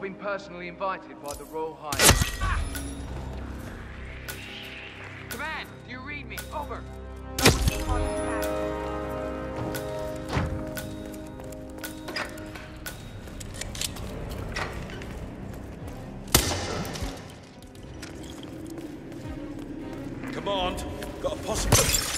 been personally invited by the Royal Highness. Command, do you read me? Over. Command, got a posse.